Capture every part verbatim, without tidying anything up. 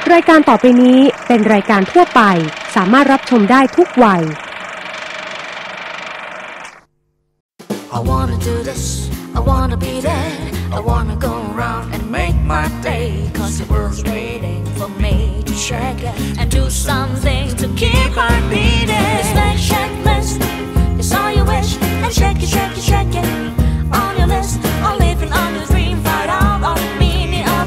รายการต่อไปนี้เป็นรายการทั่วไปสามารถรับชมได้ทุกวัย I wanna do this, I wanna be there, I wanna go around and make my day, cause the world's waiting for me to check it and do something to keep on beating. It's like checklist, it's all you wish, and check it, check it, check it on your list, on living on your dream, find out all the meaning of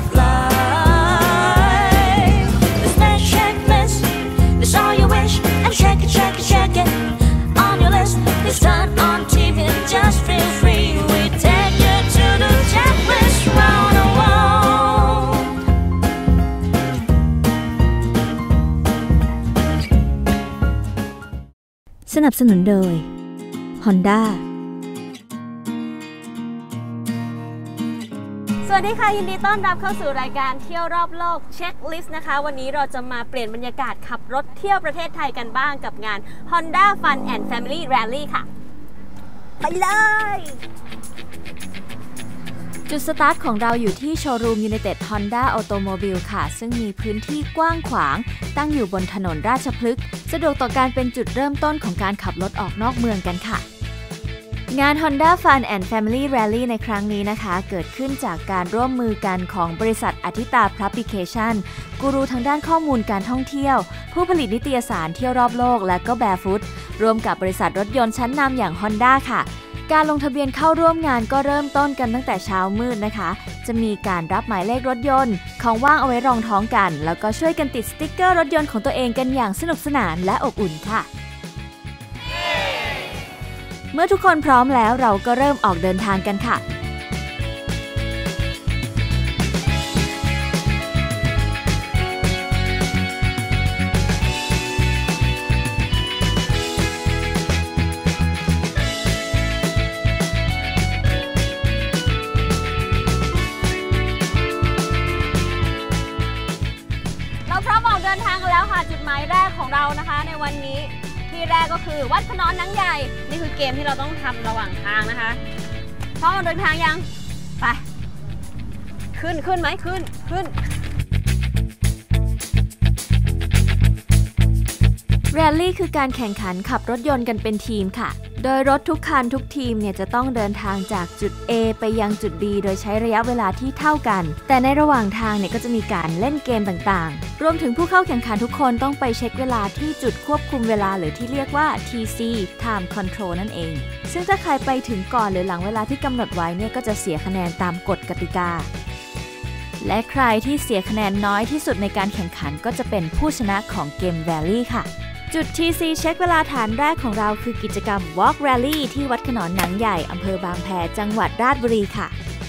life. It's like checklist, it's all you wish, and check it, check it, check it on your list. It's done on T V and just feel free. We take you to the checklist round the world. สนับสนุนโดย Honda สวัสดีค่ะยินดีต้อนรับเข้าสู่รายการเที่ยวรอบโลกเช็คลิสต์นะคะวันนี้เราจะมาเปลี่ยนบรรยากาศขับรถเที่ยวประเทศไทยกันบ้างกับงาน Honda Fun and Family Rally ค่ะไปเลยจุดสตาร์ทของเราอยู่ที่โชว์รูม United Honda Automobile ค่ะซึ่งมีพื้นที่กว้างขวางตั้งอยู่บนถนนราชพฤกษ์สะดวกต่อการเป็นจุดเริ่มต้นของการขับรถออกนอกเมืองกันค่ะงาน Honda Fun and Family Rally ในครั้งนี้นะคะเกิดขึ้นจากการร่วมมือกันของบริษัทอธิตา Publication กูรูทางด้านข้อมูลการท่องเที่ยวผู้ผลิตนิตยสารเที่ยวรอบโลกและก็ Barefoot ร่วมกับบริษัทรถยนต์ชั้นนำอย่าง Honda ค่ะการลงทะเบียนเข้าร่วมงานก็เริ่มต้นกันตั้งแต่เช้ามืดนะคะจะมีการรับหมายเลขรถยนต์ของว่างเอาไว้รองท้องกันแล้วก็ช่วยกันติดสติ๊กเกอร์รถยนต์ของตัวเองกันอย่างสนุกสนานและอบอุ่นค่ะเมื่อทุกคนพร้อมแล้วเราก็เริ่มออกเดินทางกันค่ะเราพร้อมออกเดินทางกันแล้วค่ะจุดหมายแรกของเรานะคะในวันนี้ที่แรกก็คือวัดขนอนหนังใหญ่นี่คือเกมที่เราต้องทำระหว่างทางนะคะพร้อมเดินทางยังไปขึ้นขึ้นไหมขึ้นขึ้นแรลลี่คือการแข่งขันขับรถยนต์กันเป็นทีมค่ะโดยรถทุกคันทุกทีมเนี่ยจะต้องเดินทางจากจุด A ไปยังจุด B โดยใช้ระยะเวลาที่เท่ากันแต่ในระหว่างทางเนี่ยก็จะมีการเล่นเกมต่างๆรวมถึงผู้เข้าแข่งขันทุกคนต้องไปเช็คเวลาที่จุดควบคุมเวลาหรือที่เรียกว่า ที ซี Time Control นั่นเองซึ่งถ้าใครไปถึงก่อนหรือหลังเวลาที่กำหนดไว้เนี่ยก็จะเสียคะแนนตามกฎกติกาและใครที่เสียคะแนนน้อยที่สุดในการแข่งขันก็จะเป็นผู้ชนะของเกม Rally ค่ะจุด ที ซี เช็คเวลาฐานแรกของเราคือกิจกรรม Walk Rally ที่วัดขนอนหนังใหญ่อำเภอบางแพจังหวัดราชบุรีค่ะ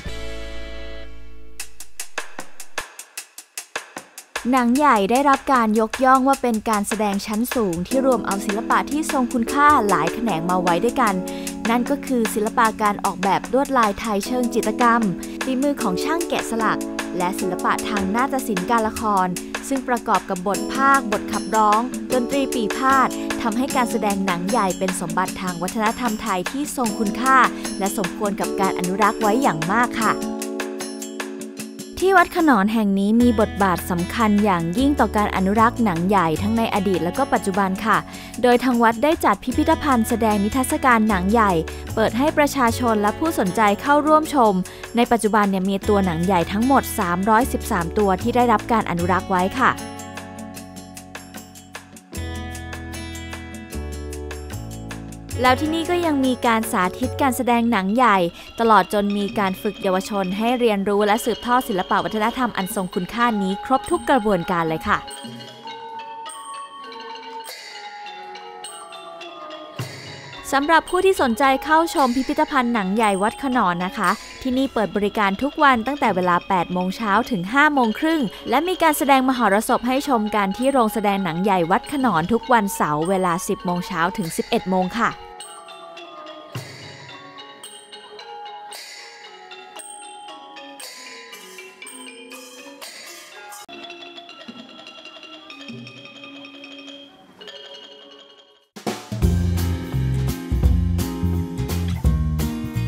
หนังใหญ่ได้รับการยกย่องว่าเป็นการแสดงชั้นสูงที่รวมเอาศิลปะที่ทรงคุณค่าหลายแขนงมาไว้ด้วยกันนั่นก็คือศิลปะการออกแบบลวดลายไทยเชิงจิตรกรรมฝีมือของช่างแกะสลักและศิลปะทางนาฏศิลป์การละครซึ่งประกอบกับบทพากย์บทขับร้องดนตรีปีพาทย์ทำให้การแสดงหนังใหญ่เป็นสมบัติทางวัฒนธรรมไทยที่ทรงคุณค่าและสมควรกับการอนุรักษ์ไว้อย่างมากค่ะที่วัดขนอนแห่งนี้มีบทบาทสำคัญอย่างยิ่งต่อการอนุรักษ์หนังใหญ่ทั้งในอดีตและก็ปัจจุบันค่ะโดยทางวัดได้จัดพิพิธภัณฑ์แสดงนิทรรศการหนังใหญ่เปิดให้ประชาชนและผู้สนใจเข้าร่วมชมในปัจจุบันเนี่ยมีตัวหนังใหญ่ทั้งหมดสามร้อยสิบสามตัวที่ได้รับการอนุรักษ์ไว้ค่ะแล้วที่นี่ก็ยังมีการสาธิตการแสดงหนังใหญ่ตลอดจนมีการฝึกเยาวชนให้เรียนรู้และสืบทอดศิลปวัฒนธรรมอันทรงคุณค่านี้ครบทุกกระบวนการเลยค่ะสำหรับผู้ที่สนใจเข้าชมพิพิธภัณฑ์หนังใหญ่วัดขนอนนะคะที่นี่เปิดบริการทุกวันตั้งแต่เวลา แปดโมงเช้าถึง ห้าโมงครึ่งและมีการแสดงมหรสพให้ชมกันที่โรงแสดงหนังใหญ่วัดขนอนทุกวันเสาร์เวลา สิบโมงเช้าถึง สิบเอ็ดโมงค่ะ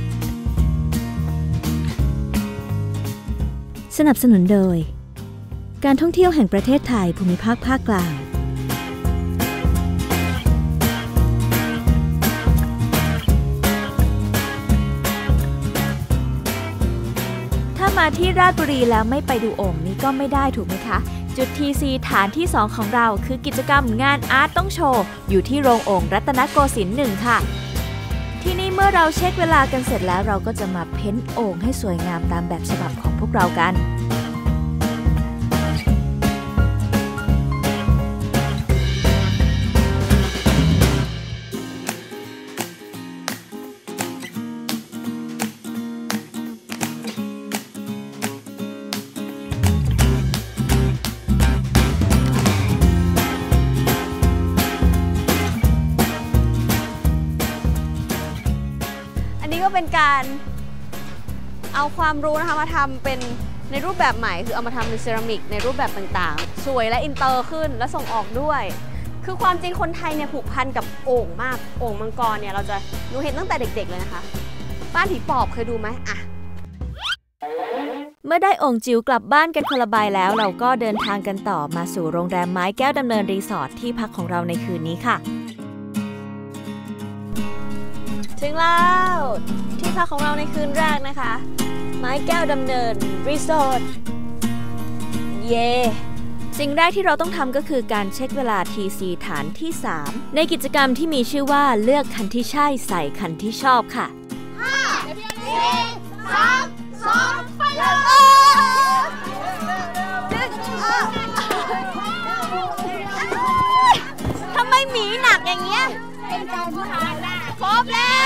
สนับสนุนโดยการท่องเที่ยวแห่งประเทศไทยภูมิภาคภาคกลางถ้ามาที่ราชบุรีแล้วไม่ไปดูโอ่งนี้ก็ไม่ได้ถูกไหมคะจุด ที ซี ฐานที่สองของเราคือกิจกรรมงานอาร์ตต้องโชว์อยู่ที่โรงโอ่งรัตนโกสินทร์หนึ่งค่ะที่นี่เมื่อเราเช็คเวลากันเสร็จแล้วเราก็จะมาเพ้นท์โอ่งให้สวยงามตามแบบฉบับของพวกเรากันก็เป็นการเอาความรู้นะคะมาทำเป็นในรูปแบบใหม่คือเอามาทำเป็นเซรามิกในรูปแบบต่างๆสวยและอินเตอร์ขึ้นและส่งออกด้วยคือความจริงคนไทยเนี่ยผูกพันกับโอ่งมากโอ่งมังกรเนี่ยเราจะดูเห็นตั้งแต่เด็กๆเลยนะคะบ้านผีปอบเคยดูไหมอะเมื่อได้โอ่งจิ๋วกลับบ้านกันคนละใบแล้วเราก็เดินทางกันต่อมาสู่โรงแรมไม้แก้วดำเนินรีสอร์ทที่พักของเราในคืนนี้ค่ะถึงแล้วที่พักของเราในคืนแรกนะคะไม้แก้วดำเนินรีสอร์ทเย่สิ่งแรกที่เราต้องทำก็คือการเช็คเวลา ที ซี ฐานที่สามในกิจกรรมที่มีชื่อว่าเลือกคันที่ใช่ใส่คันที่ชอบค่ะห้า สี่ สาม สอง ไปเลยทำไมหมีหนักอย่างเงี้ยเป็นการพูดหาได้ครบแล้ว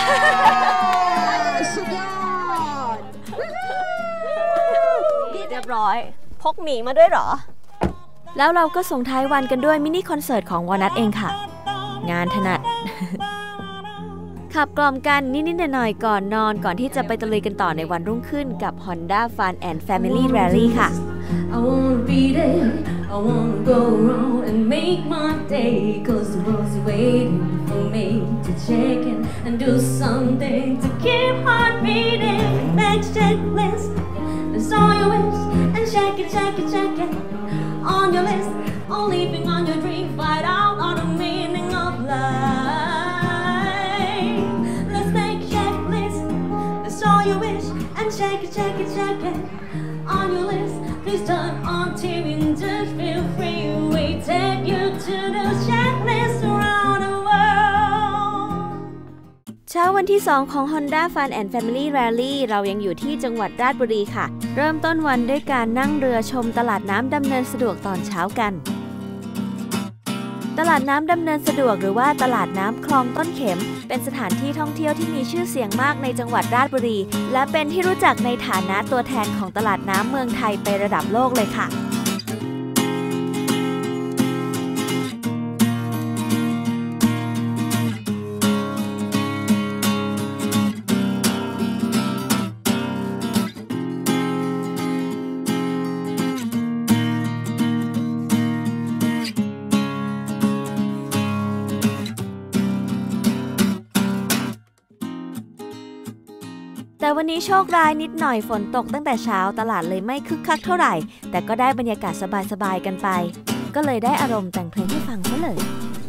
สุดยอดเรียบร้อยพกหมีมาด้วยเหรอแล้วเราก็ส่งท้ายวันกันด้วยมินิคอนเสิร์ตของวอนัทเองค่ะงานถนัดขับกล่อมกันนิดๆหน่อยๆก่อนนอนก่อนที่จะไปตะลุยกันต่อในวันรุ่งขึ้นกับ Honda Fun and Family Rally ค่ะ I wanna be there I wanna go around and make my day cause the world's waiting for me to check in and do something to keep heart beating next checklist that's all you wish and check it check it check it on your list on living on your dream fight out all the meaning of life let's make checklist that's all you wish and check it check it check it on your list please turn on ที วี and just feel free we take you to the checklist around the world เช้าวันที่สองของ Honda Fun and Family Rally เรายังอยู่ที่จังหวัดราชบุรีค่ะเริ่มต้นวันด้วยการนั่งเรือชมตลาดน้ำดำเนินสะดวกตอนเช้ากันตลาดน้ำดำเนินสะดวกหรือว่าตลาดน้ำคลองต้นเข็มเป็นสถานที่ท่องเที่ยวที่มีชื่อเสียงมากในจังหวัดราชบุรีและเป็นที่รู้จักในฐานะตัวแทนของตลาดน้ำเมืองไทยไประดับโลกเลยค่ะแต่วันนี้โชคร้ายนิดหน่อยฝนตกตั้งแต่เช้าตลาดเลยไม่คึกคักเท่าไหร่แต่ก็ได้บรรยากาศสบายๆกันไปก็เลยได้อารมณ์แต่งเพลงให้ฟังซะเลย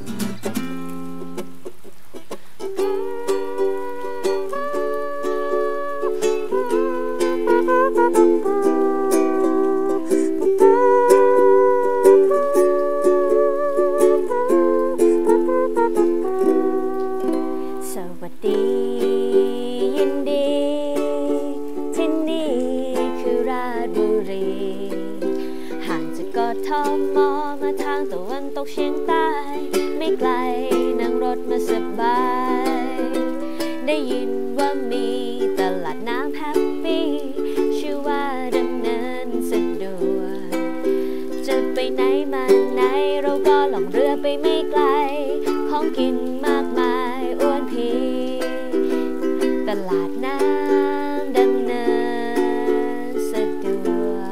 สวัสดียินดีที่นี่คือราชบุรีห่างจากกทมมาทางตะวันตกเฉียงใต้ไม่ไกลนั่งรถมาสบายได้ยินว่ามีตลาดน้ำแฮปปี้ชื่อว่าดำเนินสะดวกจะไปไหนมาไหนเราก็ล่องเรือไปไม่ไกลของกินมากมายอ้วนพีตลาดน้ำดำเนินสะดวก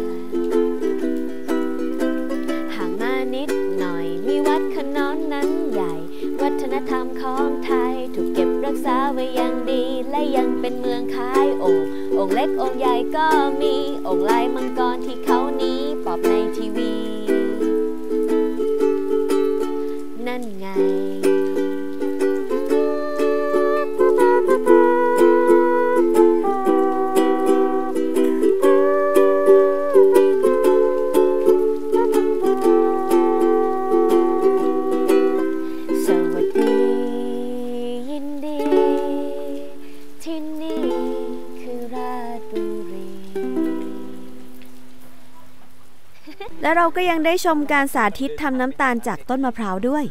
ห่างมานิดหน่อยมีวัดขนอนนั้นใหญ่วัฒนธรรมของไทยถูกเก็บรักษาไว้อย่างดีและยังเป็นเมืองขายโอ่งโอ่งเล็กโอ่งใหญ่ก็มีโอ่งลายมังกรที่เขานี้ปอบและเราก็ยังได้ชมการสาธิตทำน้ำตาลจากต้นมะพร้าวด้วย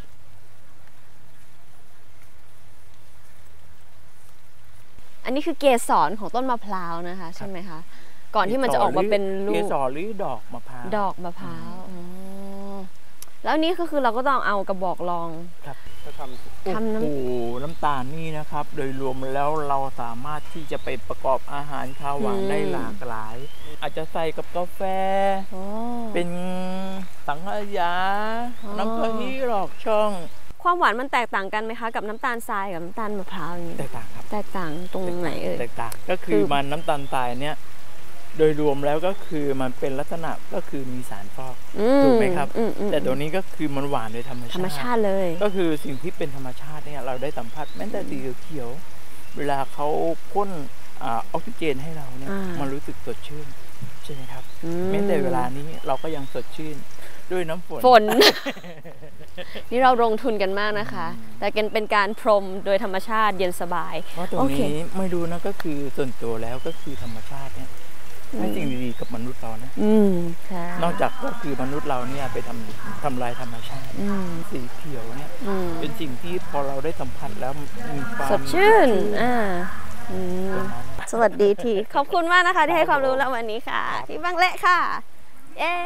อันนี้คือเกสรของต้นมะพร้าวนะคะใช่ไหมคะก่อนที่มันจะออกมาเป็นลูกเกสรหรือดอกมะพร้าวดอกมะพร้าวแล้วนี้ก็คือเราก็ต้องเอากระบอกรองครับจะทำทำน้ำน้ำตาลนี่นะครับโดยรวมแล้วเราสามารถที่จะไปประกอบอาหารข้าวหวานได้หลากหลายอาจจะใส่กับกาแฟเป็นสังขยาน้ำกะทิหลอกช่องความหวานมันแตกต่างกันไหมคะกับน้ำตาลทรายกับน้ำตาลมะพร้าวอย่างนี้แตกต่างครับแตกต่างตรงไหนเอ่ยแตกต่างก็คือมันน้ำตาลทรายเนี่ยโดยรวมแล้วก็คือมันเป็นลักษณะก็คือมีสารฟอกถูกไหมครับแต่ตัวนี้ก็คือมันหวานโดยธรรมชาติธรรมชาติเลยก็คือสิ่งที่เป็นธรรมชาติเนี่ยเราได้สัมผัสแม้แต่สีเขียวเวลาเขาพ่นออกซิเจนให้เราเนี่ยมันรู้สึกสดชื่นใช่ไหมครับแม้แต่เวลานี้เราก็ยังสดชื่นด้วยน้ำฝนฝน นี่เราลงทุนกันมากนะคะแต่กันเป็นการพรมโดยธรรมชาติเย็นสบายเพราะตรงนี้ไม่ดูนะก็คือส่วนตัวแล้วก็คือธรรมชาติเนี่ยให้สิ่งดีๆกับมนุษย์เรานะนอกจากก็คือมนุษย์เราเนี่ยไปทำทำลายธรรมชาติสีเขียวเนี่ยเป็นสิ่งที่พอเราได้สัมผัสแล้วมีความสดชื่นอ่าสวัสดีทีขอบคุณมากนะคะที่ให้ความรู้เราวันนี้ค่ะที่บางเละค่ะเย้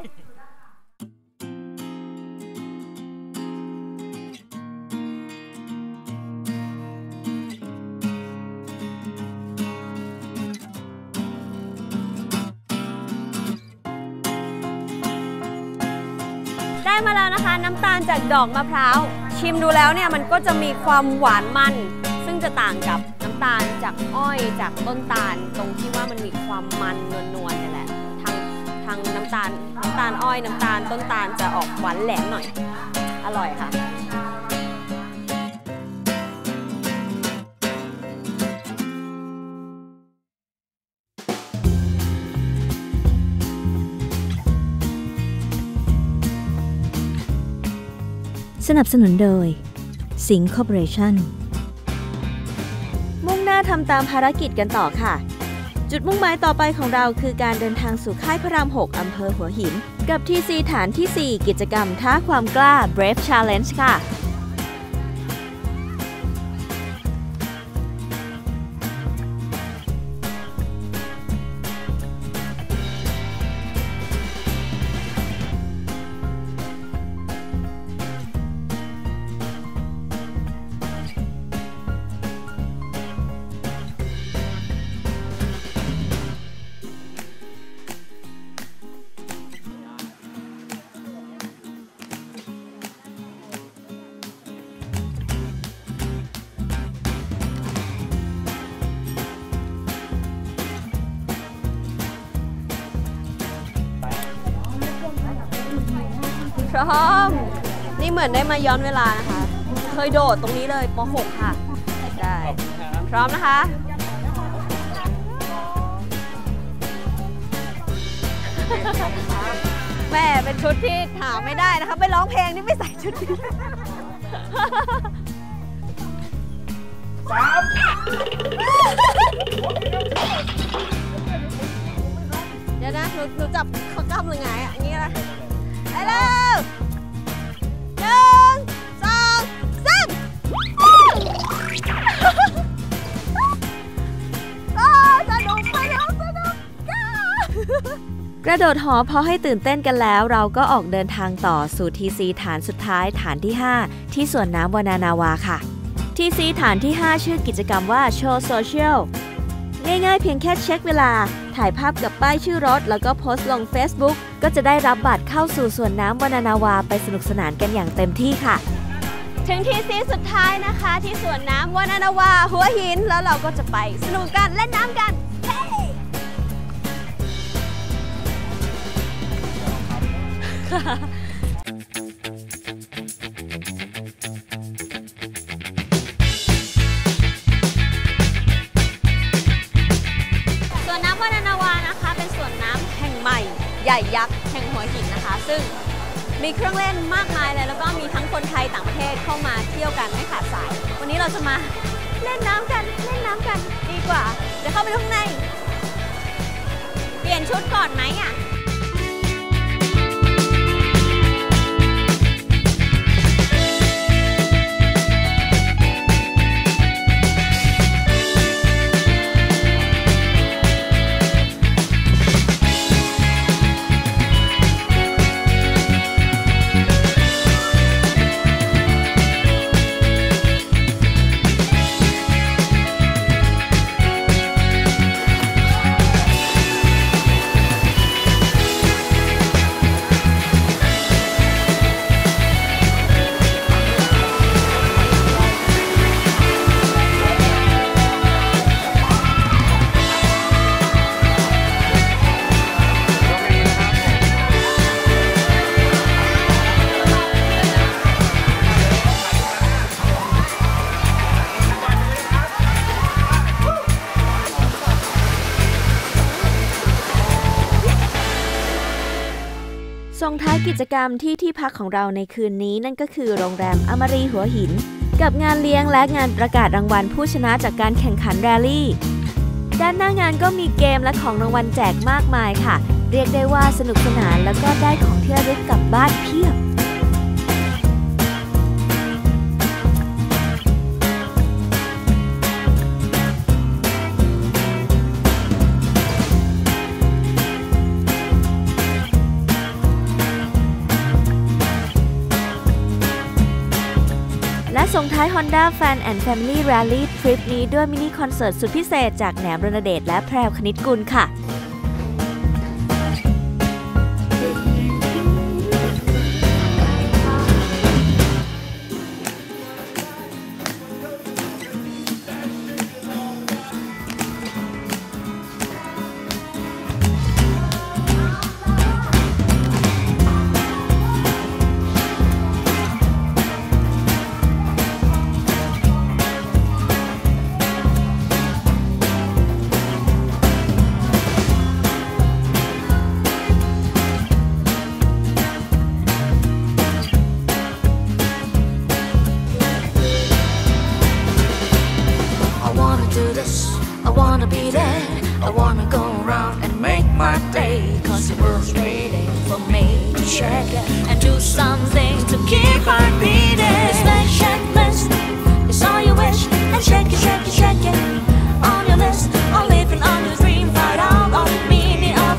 ได้มาแล้วนะคะน้ำตาลจากดอกมะพร้าวชิมดูแล้วเนี่ยมันก็จะมีความหวานมันซึ่งจะต่างกับน้ำตาลจากอ้อยจากต้นตาลตรงที่ว่ามันมีความมันนวลๆนี่แหละทางทางน้ำตาลน้ำตาลอ้อยน้ำตาลต้นตาลจะออกหวานแหลมหน่อยอร่อยค่ะสนับสนุนโดยสิงห์คอร์ปอเรชั่นมุ่งหน้าทำตามภารกิจกันต่อค่ะจุดมุ่งหมายต่อไปของเราคือการเดินทางสู่ค่ายพระรามหกอำเภอหัวหินกับ ที ซี ฐานที่สี่กิจกรรมท้าความกล้า Brave Challenge ค่ะพร้อมนี่เหมือนได้มาย้อนเวลานะคะเคยโดดตรงนี้เลยป หก ค่ะได้พร้อมนะคะแม่เป็นชุดที่หาไม่ได้นะคะไปร้องเพลงนี่ไม่ใส่ชุดนี้สามเดี๋ยวนะหนูหนูจับข้อกำลังไงอ่ะอย่างนี้นะไปเร็วหนึ่งสองสามโอ้สนุกไปแล้วสนุกกระโดดหอพอให้ตื่นเต้นกันแล้วเราก็ออกเดินทางต่อสู่ ที ซี ฐานสุดท้ายฐานที่ห้าที่สวนน้ำวานานาวาค่ะ ที ซี ฐานที่ห้าชื่อกิจกรรมว่าโชว์โซเชียลง่ายๆเพียงแค่เช็คเวลาถ่ายภาพกับป้ายชื่อรถแล้วก็โพสต์ลง Facebook ก็จะได้รับบัตรเข้าสู่สวนน้ำวานานาวาไปสนุกสนานกันอย่างเต็มที่ค่ะถึงทีซีสุดท้ายนะคะที่สวนน้ำวานานาวาหัวหินแล้วเราก็จะไปสนุกกันเล่นน้ำกันเฮ้สวนน้ำวานานาวานะคะเป็นสวนน้ำแห่งใหม่ใหญ่ยักษ์แห่งหัวหินนะคะซึ่งมีเครื่องเล่นมากมายเลยแล้วก็มีทั้งคนไทยต่างประเทศเข้ามาเที่ยวกันไม่ขาดสายวันนี้เราจะมาเล่นน้ำกันเล่นน้ำกันดีกว่าเดี๋ยวเข้าไปดูข้างในเปลี่ยนชุดก่อนไหมอ่ะส่งท้ายกิจกรรมที่ที่พักของเราในคืนนี้นั่นก็คือโรงแรมอมรีหัวหินกับงานเลี้ยงและงานประกาศรางวัลผู้ชนะจากการแข่งขันแรลลี่ด้านหน้างานก็มีเกมและของรางวัลแจกมากมายค่ะเรียกได้ว่าสนุกสนานแล้วก็ได้ของที่ระลึกกลับบ้านเพียบและส่งท้าย Honda Fan and Family Rally ทริปนี้ด้วยมินิคอนเสิร์ตสุดพิเศษจากแหนมรณเดชและแพรวคณิตกุลค่ะ I wanna be there, I wanna go around and make my day, cause the world's waiting for me to shake it and do something to keep on beating. It's like checklist, it's all you wish, and shake it, shake it, shake it on your list, or living on your dream, find out all the meaning of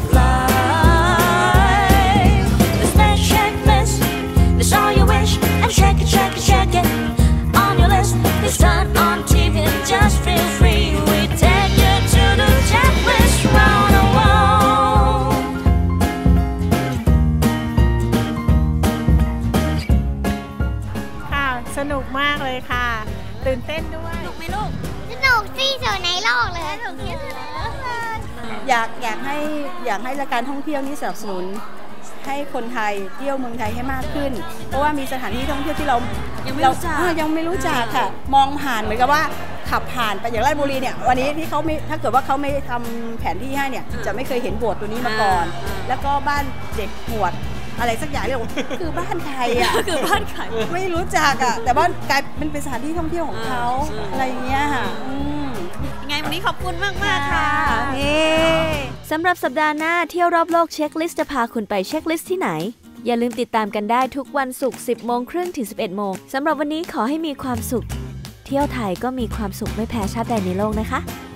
life. It's like checklist, it's all you wish, and shake it, shake it, shake it on your list. It's done on T V and just feel free. We take you to the checklist round the world. ค่ะสนุกมากเลยค่ะตื่นเต้นด้วยสนุกไหมลูกสนุกที่สุดในโลกเลยสนุกที่สุดในโลกเลยอยากอยากให้อยากให้การท่องเที่ยวนี้สนับสนุนให้คนไทยเที่ยวเมืองไทยให้มากขึ้นเพราะว่ามีสถานที่ท่องเที่ยวที่เรายังไม่รู้จักยังไม่รู้จักค่ะมองผ่านเหมือนกับว่าขับผ่านไปอย่างราชบุรีเนี่ยวันนี้ที่เขาไม่ถ้าเกิดว่าเขาไม่ทำแผนที่ให้เนี่ยจะไม่เคยเห็นโบสถ์ตัวนี้มาก่อนแล้วก็บ้านเด็กหวดอะไรสักอย่างเรียกว่าคือบ้านใครอ่ะคือบ้านใครไม่รู้จักอ่ะแต่ว่ากลายเป็นเป็นสถานที่ท่องเที่ยวของเขาอะไรอย่างเงี้ยค่ะยังไงวันนี้ขอบคุณมากมากค่ะสำหรับสัปดาห์หน้าเที่ยวรอบโลกเช็คลิสต์จะพาคุณไปเช็คลิสต์ที่ไหนอย่าลืมติดตามกันได้ทุกวันศุกร์ สิบโมงครึ่งถึง สิบเอ็ดโมงสำหรับวันนี้ขอให้มีความสุขเที่ยวไทยก็มีความสุขไม่แพ้ชาติใดในโลกนะคะ